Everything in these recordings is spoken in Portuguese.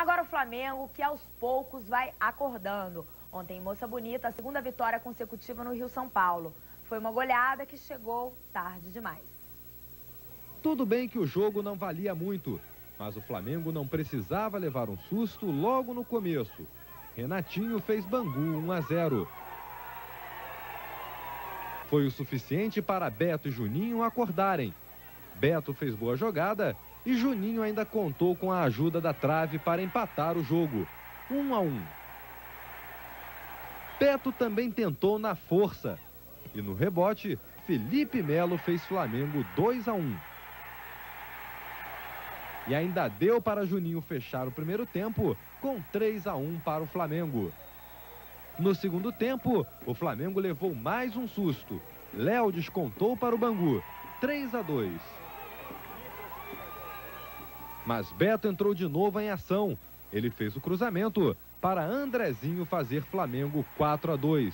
Agora o Flamengo, que aos poucos vai acordando. Ontem, em Moça Bonita, a segunda vitória consecutiva no Rio-São Paulo. Foi uma goleada que chegou tarde demais. Tudo bem que o jogo não valia muito, mas o Flamengo não precisava levar um susto logo no começo. Renatinho fez Bangu 1-0. Foi o suficiente para Beto e Juninho acordarem. Beto fez boa jogada e Juninho ainda contou com a ajuda da trave para empatar o jogo, 1-1. Beto também tentou na força. E no rebote, Felipe Melo fez Flamengo 2-1. E ainda deu para Juninho fechar o primeiro tempo com 3-1 para o Flamengo. No segundo tempo, o Flamengo levou mais um susto. Léo descontou para o Bangu, 3-2. Mas Beto entrou de novo em ação. Ele fez o cruzamento para Andrezinho fazer Flamengo 4-2.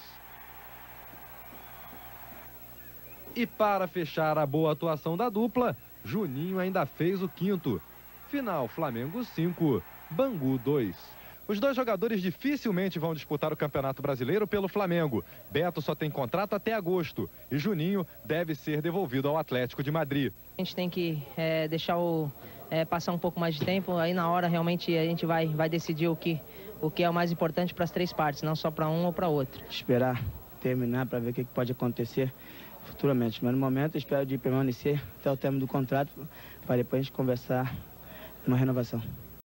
E para fechar a boa atuação da dupla, Juninho ainda fez o quinto. Final Flamengo 5, Bangu 2. Os dois jogadores dificilmente vão disputar o Campeonato Brasileiro pelo Flamengo. Beto só tem contrato até agosto e Juninho deve ser devolvido ao Atlético de Madrid. A gente tem que deixar passar um pouco mais de tempo, aí na hora realmente a gente vai decidir o que é o mais importante para as três partes, não só para um ou para outro. Esperar terminar para ver o que pode acontecer futuramente, mas no momento eu espero de permanecer até o término do contrato para depois a gente conversar uma renovação.